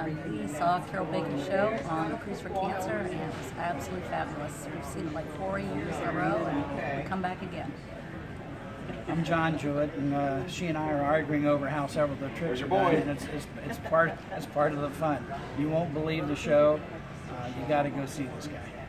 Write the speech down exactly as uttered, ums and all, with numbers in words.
Um, we saw Carol Baker's show on Cruise for Cancer, and it was absolutely fabulous. We've seen it like four years in a row, and we'll come back again. I'm John Jewett, and uh, she and I are arguing over how several of the trips are done, and it's, it's, it's, part, it's part of the fun. You won't believe the show. Uh, you got to go see this guy.